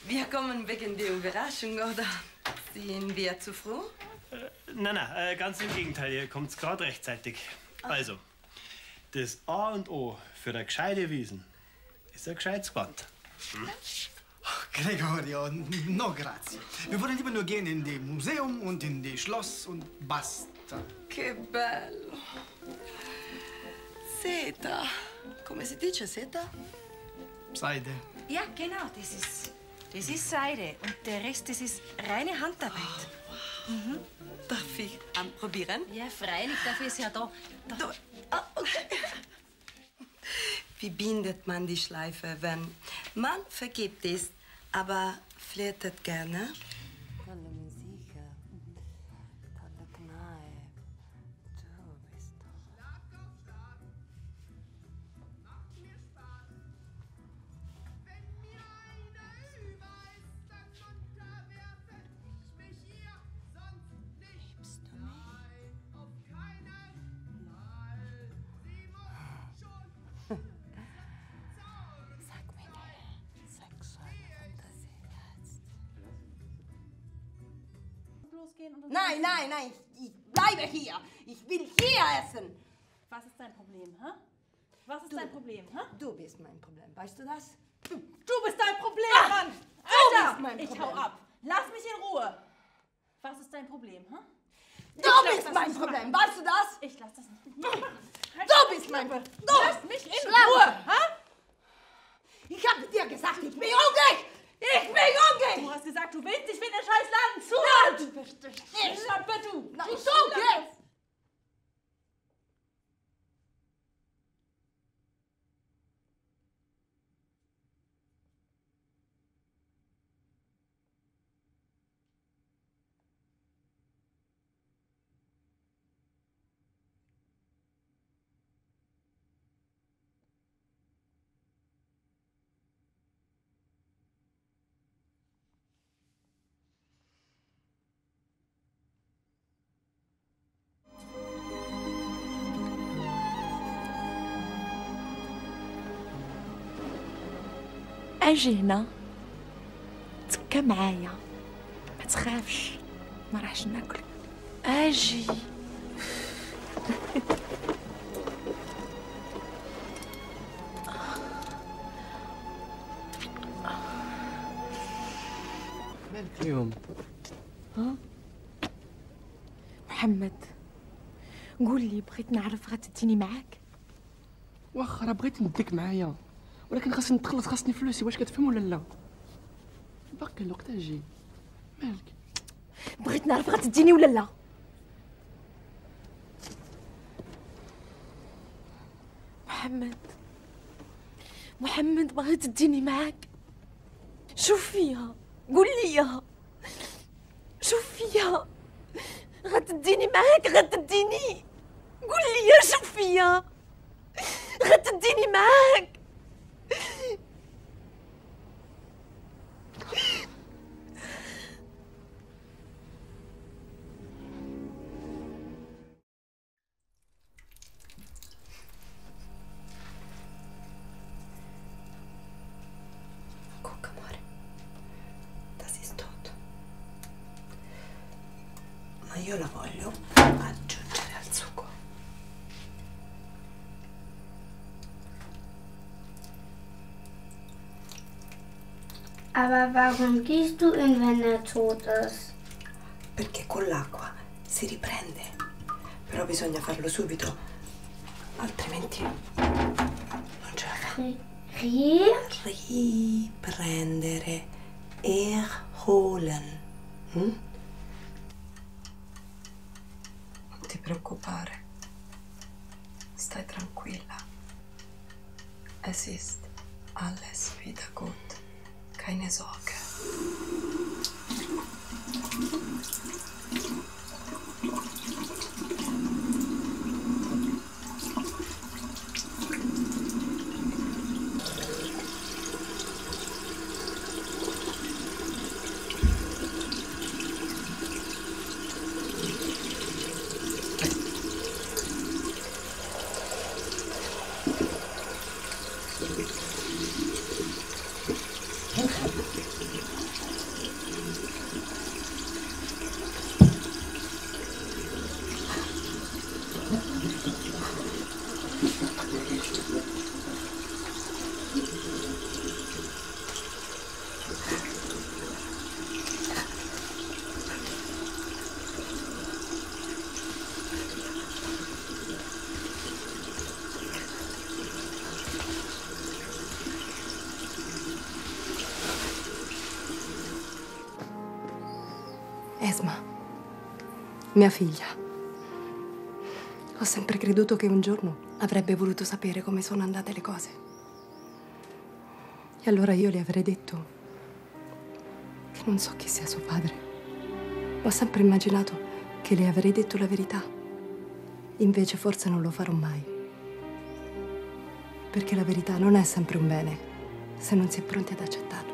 Wir kommen wegen der Überraschung, oder sind wir zu früh? Nein, ganz im Gegenteil, ihr kommt gerade rechtzeitig. Also, das A und O für eine gescheite Wiesen ist ein gescheites Gewand. Gregorio, no grazie. Wir wollen lieber nur gehen in das Museum und in das Schloss und basta. Che bello. Seta. Come si dice Seta? Seide. Ja, genau, das ist Seide. Und der Rest, das ist reine Handarbeit. Darf ich anprobieren? Ja, freilich, dafür ist ja da. Okay. Wie bindet man die Schleife, wenn man vergeben ist, aber flirtet gerne? Tolle Musik, tolle Kneipe. Du bist doch... Schlag auf Schlag. Macht mir Spaß. Wenn mir einer über ist, dann unterwerfe ich mich ihr, sonst nicht. Bist du Nein, auf keinen Fall. Sie muss schon Sag mir deine sexuelle Fantasie jetzt. Nein, ich bleibe hier. Ich will hier essen. Was ist dein Problem, hä? Was ist dein Problem, hä? Du bist mein Problem, weißt du das? Du bist dein Problem, Mann! Du Alter! bist mein Ich Problem. hau ab. Lass mich in Ruhe. Was ist dein Problem, hä? Du bist mein Problem, weißt du das? Ich lass das nicht. Du bist mein Problem. Du Lass mich in Ruhe, hä? Ich habe dir gesagt, ich bin hungrig. Ich bin hungrig. Du hast gesagt, du willst, ich will den scheiß Laden zu. Nein, du bist nicht. Schnappe du. Nein, Du du Schnappe. jetzt. اجي هنا تكا معايا ما تخافش ما راحش ناكل اجي مالك اليوم؟ ها؟ محمد قول لي بغيت نعرف غتديني معاك واخا راه بغيت نديك معايا ولكن خاصني نتخلص خاصني فلوسي واش كتفهم ولا لا؟ باقي الوقت اجي مالك؟ بغيت نعرف غتديني ولا لا محمد بغيت تديني معاك شوف فيها قول لي شوف فيها غتديني معاك غتديني قول لي شوف فيا غتديني معاك Guck, amore. Das ist tot. Ma io la voglio aggiungere al sugo. Aber warum gießt du ihn, wenn er tot ist? Perché con l'acqua si riprende. Però bisogna farlo subito, altrimenti non ce la fa. Riprendere. Erholen. Non ti preoccupare. Stai tranquilla. Es ist alles wieder gut. Keine Sorge. Esma, mia figlia. Ho sempre creduto che un giorno avrebbe voluto sapere come sono andate le cose. E allora io le avrei detto che non so chi sia suo padre. Ho sempre immaginato che le avrei detto la verità. Invece forse non lo farò mai. Perché la verità non è sempre un bene se non si è pronti ad accettarla.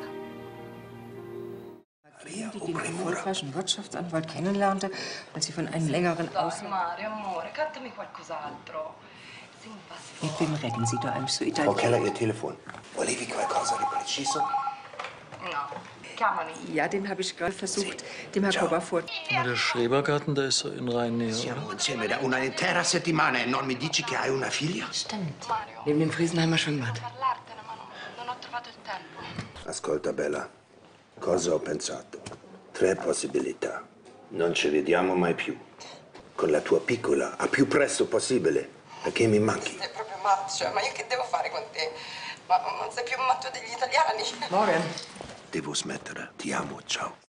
Die den erfolgreichen Wirtschaftsanwalt kennenlernte, als sie von einem längeren Mario, amore, cantami qualcos'altro. Mit wem reden Sie da einem so Frau italiano? Keller, Ihr Telefon. Volevi qualcosa di preciso? No, chiamami. Ja, den habe ich gerade versucht, dem Herr Cobberfurt. Ma der Schrebergarten, der ist so in Rhein-Nähe, Siamo oder? insieme da una intera settimana e non mi dici che hai una figlia? Stimmt. Neben dem Friesenheimer Schwimmbad. Non ho trovato il tempo. Ascolta, Bella. Cosa ho pensato? 3 possibilità. Non ci vediamo mai più. Con la tua piccola, a più presto possibile, perché mi manchi. Sei proprio matto, ma io che devo fare con te? Ma non sei più matto degli italiani. Morgen. Devo smettere. Ti amo, ciao.